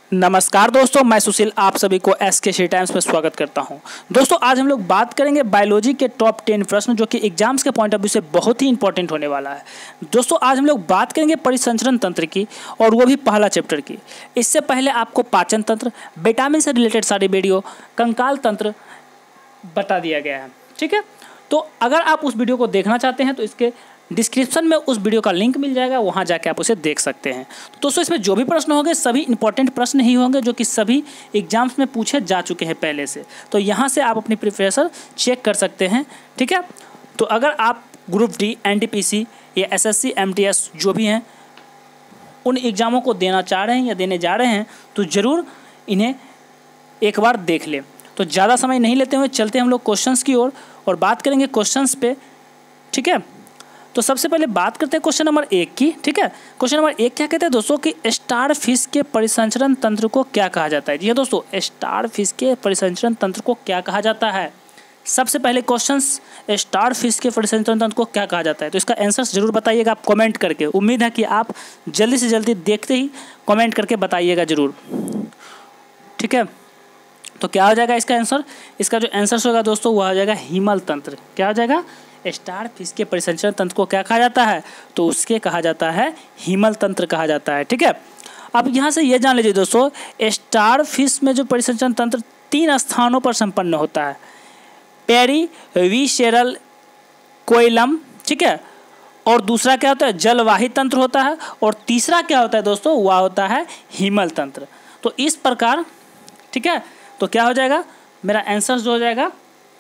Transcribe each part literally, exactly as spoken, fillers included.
नमस्कार दोस्तों, मैं सुशील आप सभी को एस के सी टाइम्स में स्वागत करता हूं। दोस्तों आज हम लोग बात करेंगे बायोलॉजी के टॉप टेन प्रश्न जो कि एग्जाम्स के पॉइंट ऑफ व्यू से बहुत ही इंपॉर्टेंट होने वाला है। दोस्तों आज हम लोग बात करेंगे परिसंचरण तंत्र की, और वो भी पहला चैप्टर की। इससे पहले आपको पाचन तंत्र, विटामिन से रिलेटेड सारी वीडियो, कंकाल तंत्र बता दिया गया है। ठीक है, तो अगर आप उस वीडियो को देखना चाहते हैं तो इसके डिस्क्रिप्शन में उस वीडियो का लिंक मिल जाएगा, वहाँ जाके आप उसे देख सकते हैं। तो दोस्तों इसमें जो भी प्रश्न होंगे सभी इंपॉर्टेंट प्रश्न ही होंगे जो कि सभी एग्जाम्स में पूछे जा चुके हैं पहले से। तो यहाँ से आप अपनी प्रिपरेशन चेक कर सकते हैं। ठीक है, तो अगर आप group D, N T P C या S S C, M T S जो भी हैं उन एग्ज़ामों को देना चाह रहे हैं या देने जा रहे हैं तो ज़रूर इन्हें एक बार देख लें। तो ज़्यादा समय नहीं लेते हुए चलते हम लोग क्वेश्चंस की ओर और बात करेंगे क्वेश्चंस पे। ठीक है, तो सबसे पहले बात करते हैं क्वेश्चन नंबर एक की। ठीक है, क्वेश्चन नंबर एक क्या कहते हैं दोस्तों कि स्टार फिश के परिसंचरण तंत्र को क्या कहा जाता है। जी हाँ दोस्तों, स्टार फिश के परिसंचरण तंत्र को क्या कहा जाता है। सबसे पहले क्वेश्चंस, स्टार फिश के परिसंचरण तंत्र को क्या कहा जाता है, तो इसका आंसर जरूर बताइएगा आप कमेंट करके। उम्मीद है कि आप जल्दी से जल्दी देखते ही कमेंट करके बताइएगा जरूर। ठीक है, तो क्या हो जाएगा इसका आंसर। इसका जो आंसर होगा दोस्तों वह हो जाएगा हीमल तंत्र। क्या हो जाएगा, स्टार फिश के परिसंचरण तंत्र को क्या कहा जाता है, तो उसके कहा जाता है हीमल तंत्र कहा जाता है। ठीक है, अब यहाँ से ये जान लीजिए दोस्तों, स्टार फिश में जो परिसंचरण तंत्र तीन स्थानों पर संपन्न होता है, पेरी विसेरल कोइलम। ठीक है, और दूसरा क्या होता है, जलवाही तंत्र होता है, और तीसरा क्या होता है दोस्तों, वह होता है हीमल तंत्र। तो इस प्रकार ठीक है, तो क्या हो जाएगा मेरा आंसर जो हो जाएगा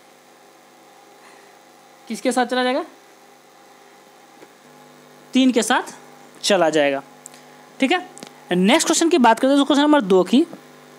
किसके साथ चला जाएगा, तीन के साथ चला जाएगा। ठीक है, नेक्स्ट क्वेश्चन की बात करते हैं तो क्वेश्चन नंबर दो की।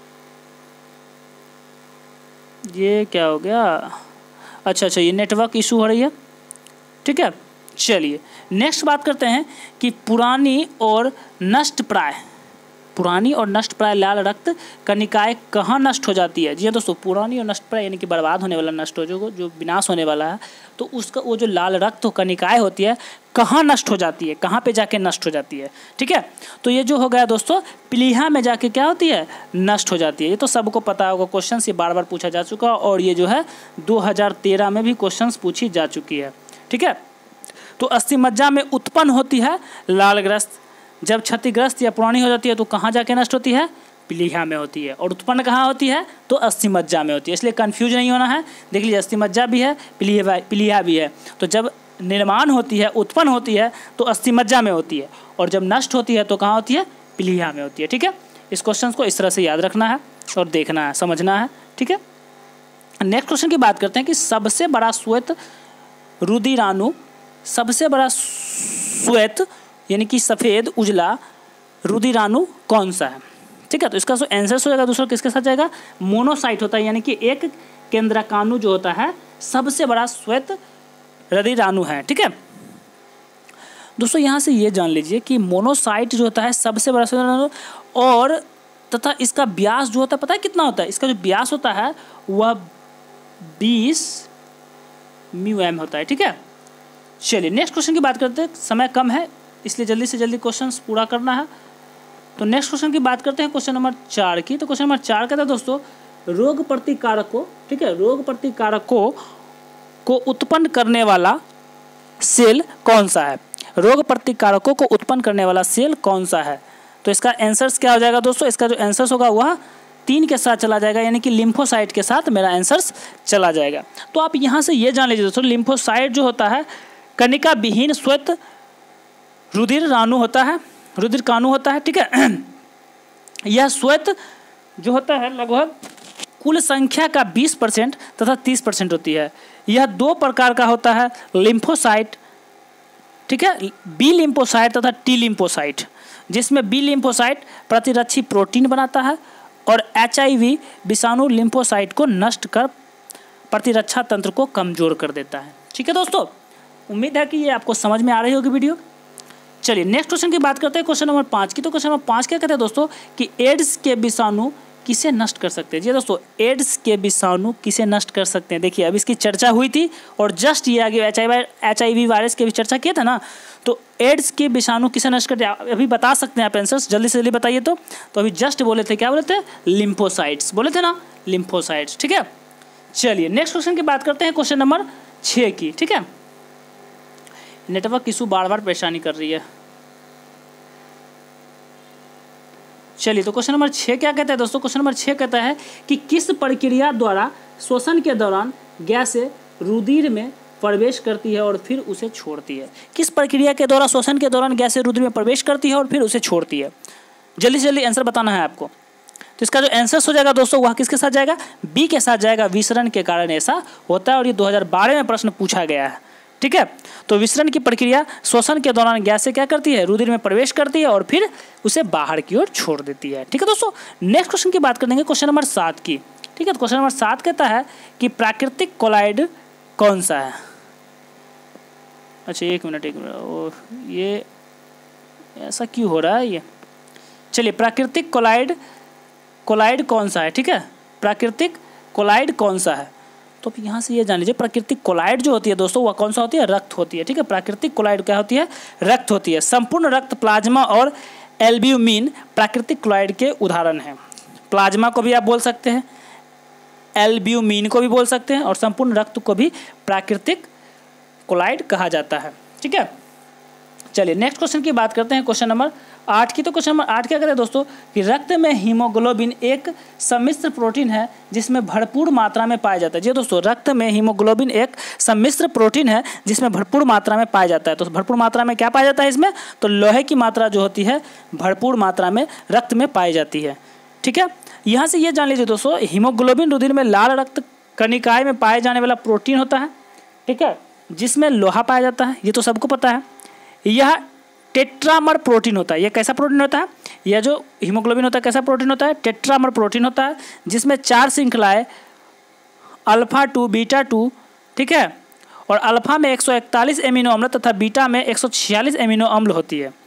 ये क्या हो गया, अच्छा अच्छा ये नेटवर्क इशू हो रही है। ठीक है, चलिए नेक्स्ट बात करते हैं कि पुरानी और नष्ट प्राय पुरानी और नष्ट प्राय लाल रक्त कणिकाएं कहाँ नष्ट हो जाती है। जी हाँ दोस्तों, पुरानी और नष्ट प्राय यानी कि बर्बाद होने वाला, नष्ट हो जो जो विनाश होने वाला है, तो उसका वो जो लाल रक्त कणिकाएं होती है कहाँ नष्ट हो जाती है, कहाँ पे जाके नष्ट हो जाती है। ठीक है, तो ये जो हो गया दोस्तों प्लीहा में जाके क्या होती है, नष्ट हो जाती है। ये तो सबको पता होगा, क्वेश्चन ये बार बार पूछा जा चुका और ये जो है दो हज़ार तेरह में भी क्वेश्चन पूछी जा चुकी है। ठीक है, तो अस्थिमज्जा में उत्पन्न होती है लालग्रस्त, जब क्षतिग्रस्त या पुरानी हो जाती है तो कहाँ जाके नष्ट होती है, प्लीहा में होती है, और उत्पन्न कहाँ होती है, तो अस्थिमज्जा में होती है। इसलिए कंफ्यूज नहीं होना है, देख लीजिए अस्थिमज्जा भी है, प्लीहा प्लीहा भी है। तो जब निर्माण होती है, उत्पन्न होती है तो अस्थिमज्जा में होती है, और जब नष्ट होती है तो कहाँ होती है, प्लीहा में होती है। ठीक है, इस क्वेश्चन को इस तरह से याद रखना है और देखना है, समझना है। ठीक है, नेक्स्ट क्वेश्चन की बात करते हैं कि सबसे बड़ा श्वेत रुधिराणु, सबसे बड़ा श्वेत यानी कि सफ़ेद उजला रुधिराणु कौन सा है। ठीक है, तो इसका जो आंसर हो जाएगा दूसरा किसके साथ जाएगा, मोनोसाइट होता है, यानी कि एक केंद्रकाणु जो होता है सबसे बड़ा श्वेत रुधिराणु है। ठीक है दोस्तों, यहाँ से ये जान लीजिए कि मोनोसाइट जो होता है सबसे बड़ा श्वेत रुधिराणु, और तथा इसका व्यास जो होता है पता है कितना होता है, इसका जो व्यास होता है वह बीस म्यू एम होता है। ठीक है, चलिए नेक्स्ट क्वेश्चन की बात करते हैं, समय कम है इसलिए जल्दी से जल्दी क्वेश्चंस पूरा करना है। तो नेक्स्ट क्वेश्चन की बात करते हैं क्वेश्चन नंबर चार की। तो क्वेश्चन नंबर चार कहता है दोस्तों रोग प्रतिकारकों, ठीक है, रोग प्रतिकारकों को उत्पन्न करने वाला सेल कौन सा है, रोग प्रतिकारकों को उत्पन्न करने वाला सेल कौन सा है। तो इसका आंसर्स क्या हो जाएगा दोस्तों, इसका जो आंसर्स होगा वह तीन के साथ चला जाएगा, यानी कि लिम्फोसाइट के साथ मेरा आंसर्स चला जाएगा। तो आप यहाँ से ये जान लीजिए दोस्तों, लिम्फोसाइट जो होता है कणिका विहीन श्वेत रुधिराणु होता है, रुधिरकाणु होता है। ठीक है, यह श्वेत जो होता है लगभग कुल संख्या का बीस परसेंट तथा तीस परसेंट होती है। यह दो प्रकार का होता है, लिम्फोसाइट, ठीक है, बी लिम्फोसाइट तथा टी लिम्फोसाइट, जिसमें बी लिम्फोसाइट प्रतिरक्षी प्रोटीन बनाता है और एच आई वी विषाणु लिम्फोसाइट को नष्ट कर प्रतिरक्षा तंत्र को कमजोर कर देता है। ठीक है दोस्तों, उम्मीद है कि ये आपको समझ में आ रही होगी वीडियो। चलिए नेक्स्ट क्वेश्चन की बात करते हैं क्वेश्चन नंबर पाँच की। तो क्वेश्चन नंबर पाँच क्या कहते हैं दोस्तों कि एड्स के विषाणु किसे नष्ट कर सकते हैं? जी दोस्तों, एड्स के विषाणु किसे नष्ट कर सकते हैं? देखिए, अब इसकी चर्चा हुई थी और जस्ट ये आगे H I H I V virus की भी चर्चा किया था ना। तो एड्स के विषाणु किसे नष्ट करते हैं अभी बता सकते हैं आप आंसर्स, जल्दी से जल्दी बताइए। तो तो अभी जस्ट बोले थे, क्या बोले थे? लिम्फोसाइट्स बोले थे ना, लिम्फोसाइट्स। ठीक है, चलिए नेक्स्ट क्वेश्चन की बात करते हैं, क्वेश्चन नंबर छः की। ठीक है, नेटवर्क इशू बार बार परेशानी कर रही है। चलिए, तो क्वेश्चन नंबर छः क्या कहता है दोस्तों? क्वेश्चन नंबर छः कहता है कि किस प्रक्रिया द्वारा श्वसन के दौरान गैसें रुधिर में प्रवेश करती है और फिर उसे छोड़ती है? किस प्रक्रिया के द्वारा श्वसन के दौरान गैसें रुधिर में प्रवेश करती है और फिर उसे छोड़ती है? जल्दी से जल्दी आंसर बताना है आपको। तो इसका जो आंसर हो जाएगा दोस्तों, वह किसके साथ जाएगा? बी के साथ जाएगा। विसरण के कारण ऐसा होता है और ये दो हज़ार बारह में प्रश्न पूछा गया है। ठीक है, तो विसरण की प्रक्रिया श्वसन के दौरान गैस से क्या करती है? रुधिर में प्रवेश करती है और फिर उसे बाहर की ओर छोड़ देती है। ठीक है दोस्तों, नेक्स्ट क्वेश्चन की बात करेंगे, क्वेश्चन नंबर सात की। ठीक है, तो क्वेश्चन नंबर सात कहता है कि प्राकृतिक कोलाइड कौन सा है? अच्छा एक मिनट एक मिनट ओ, ये ऐसा क्यों हो रहा है ये? चलिए, प्राकृतिक कोलाइड कोलाइड कौन सा है? ठीक है, प्राकृतिक कोलाइड कौन सा है? तो यहाँ से ये जान लीजिए, प्राकृतिक कोलाइड जो होती है दोस्तों, वह कौन सा होती है? रक्त होती है। ठीक है, प्राकृतिक कोलाइड क्या होती है? रक्त होती है। संपूर्ण रक्त, प्लाज्मा और एल्ब्यूमिन प्राकृतिक कोलाइड के उदाहरण हैं। प्लाज्मा को भी आप बोल सकते हैं, एल्ब्यूमिन को भी बोल सकते हैं और संपूर्ण रक्त को भी प्राकृतिक कोलाइड कहा जाता है। ठीक है, चलिए नेक्स्ट क्वेश्चन की बात करते हैं, क्वेश्चन नंबर आठ की। तो क्वेश्चन नंबर आठ क्या कहते हैं दोस्तों? कि रक्त में हीमोग्लोबिन एक सम्मिश्र प्रोटीन है जिसमें भरपूर मात्रा में पाया जाता है। जी दोस्तों, रक्त में हीमोग्लोबिन एक सम्मिश्र प्रोटीन है जिसमें भरपूर मात्रा में पाया जाता है। तो भरपूर मात्रा में क्या पाया जाता है इसमें? तो लोहे की मात्रा जो होती है भरपूर मात्रा में रक्त में पाई जाती है। ठीक है, यहाँ से ये जान लीजिए दोस्तों, हीमोग्लोबिन रुधिर में लाल रक्त कणिकाएं में पाए जाने वाला प्रोटीन होता है। ठीक है, जिसमें लोहा पाया जाता है, ये तो सबको पता है। यह टेट्रामर प्रोटीन होता है। यह कैसा प्रोटीन होता है? यह जो हीमोग्लोबिन होता है कैसा प्रोटीन होता है? टेट्रामर प्रोटीन होता है, जिसमें चार श्रृंखलाएं अल्फा टू, बीटा टू, ठीक है, और अल्फा में एक सौ इकतालीस एमिनो अम्ल तथा बीटा में एक सौ छियालीस एमिनो अम्ल होती है।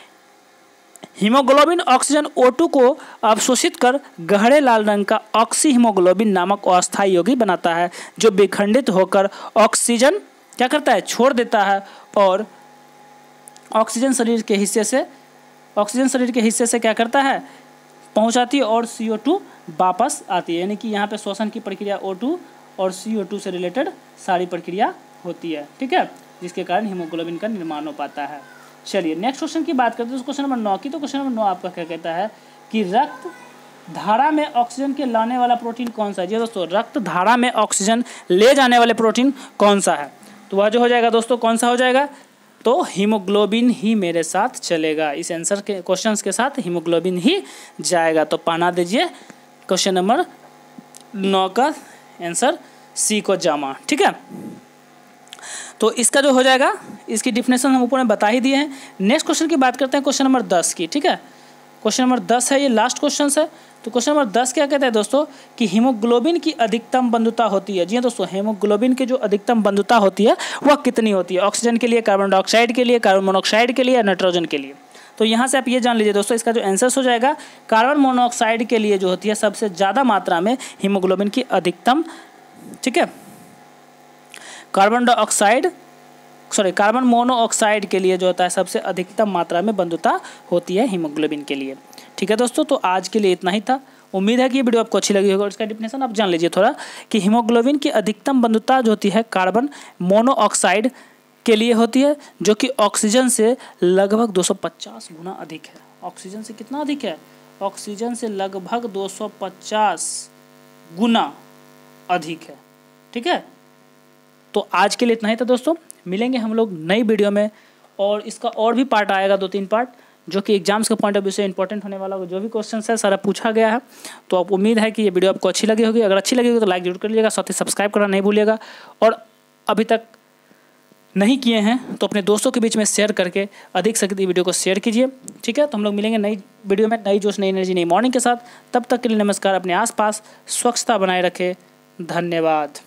हीमोग्लोबिन ऑक्सीजन ओ टू को अवशोषित कर गहरे लाल रंग का ऑक्सी हीमोग्लोबिन नामक अस्थायी यौगिक बनाता है, जो विखंडित होकर ऑक्सीजन क्या करता है? छोड़ देता है और ऑक्सीजन शरीर के हिस्से से ऑक्सीजन शरीर के हिस्से से क्या करता है? पहुंचाती है और सी ओ टू वापस आती है। यानी कि यहाँ पे श्वसन की प्रक्रिया ओ टू और सी ओ टू से रिलेटेड सारी प्रक्रिया होती है। ठीक है, जिसके कारण हीमोग्लोबिन का निर्माण हो पाता है। चलिए नेक्स्ट क्वेश्चन की बात करते हैं, क्वेश्चन नंबर नौ की। तो क्वेश्चन नंबर नौ आपका क्या कहता है कि रक्त धारा में ऑक्सीजन के लाने वाला प्रोटीन कौन सा है? जी दोस्तों, रक्त धारा में ऑक्सीजन ले जाने वाले प्रोटीन कौन सा है? तो वह जो हो जाएगा दोस्तों, कौन सा हो जाएगा? तो हीमोग्लोबिन ही मेरे साथ चलेगा। इस आंसर के क्वेश्चंस के साथ हीमोग्लोबिन ही जाएगा। तो पहना दीजिए क्वेश्चन नंबर नौ का आंसर सी को जामा। ठीक है, तो इसका जो हो जाएगा, इसकी डिफिनेशन हम ऊपर में बता ही दिए हैं। नेक्स्ट क्वेश्चन की बात करते हैं, क्वेश्चन नंबर दस की। ठीक है, क्वेश्चन नंबर दस है, ये लास्ट क्वेश्चन है। तो क्वेश्चन नंबर दस क्या कहता है दोस्तों? कि हीमोग्लोबिन की अधिकतम बंधुता होती है। जी हाँ दोस्तों, हीमोग्लोबिन की जो अधिकतम बंधुता होती है वह कितनी होती है? ऑक्सीजन के लिए, कार्बन डाइऑक्साइड के लिए, कार्बन मोनोऑक्साइड के लिए या नाइट्रोजन के लिए? तो यहाँ से आप ये जान लीजिए दोस्तों, इसका जो आंसर हो जाएगा, कार्बन मोनोऑक्साइड के लिए जो होती है सबसे ज़्यादा मात्रा में हीमोग्लोबिन की अधिकतम, ठीक है, carbon dioxide sorry carbon monoxide के लिए जो होता है सबसे अधिकतम मात्रा में बंधुता होती है हीमोग्लोबिन के लिए। ठीक है दोस्तों, तो आज के लिए इतना ही था। उम्मीद है कि ये वीडियो आपको अच्छी लगी होगी और इसका डिफिनेशन आप जान लीजिए थोड़ा, कि हीमोग्लोबिन की अधिकतम बंधुता जो होती है कार्बन मोनोऑक्साइड के लिए होती है, जो कि ऑक्सीजन से लगभग दो सौ पचास गुना अधिक है। ऑक्सीजन से कितना अधिक है? ऑक्सीजन से लगभग दो सौ पचास गुना अधिक है। ठीक है, तो आज के लिए इतना ही था दोस्तों। मिलेंगे हम लोग नई वीडियो में, और इसका और भी पार्ट आएगा, दो तीन पार्ट, जो कि एग्जाम्स के पॉइंट ऑफ व्यू से इंपॉर्टेंट होने वाला होगा। जो भी क्वेश्चन है सारा पूछा गया है। तो आप उम्मीद है कि ये वीडियो आपको अच्छी लगी होगी। अगर अच्छी लगी होगी तो लाइक जरूर कर लीजिएगा, साथ ही सब्सक्राइब करना नहीं भूलिएगा, और अभी तक नहीं किए हैं तो अपने दोस्तों के बीच में शेयर करके अधिक से अधिक वीडियो को शेयर कीजिए। ठीक है, तो हम लोग मिलेंगे नई वीडियो में, नई जोश, नई एनर्जी, नई मॉर्निंग के साथ। तब तक के लिए नमस्कार। अपने आसपास स्वच्छता बनाए रखें। धन्यवाद।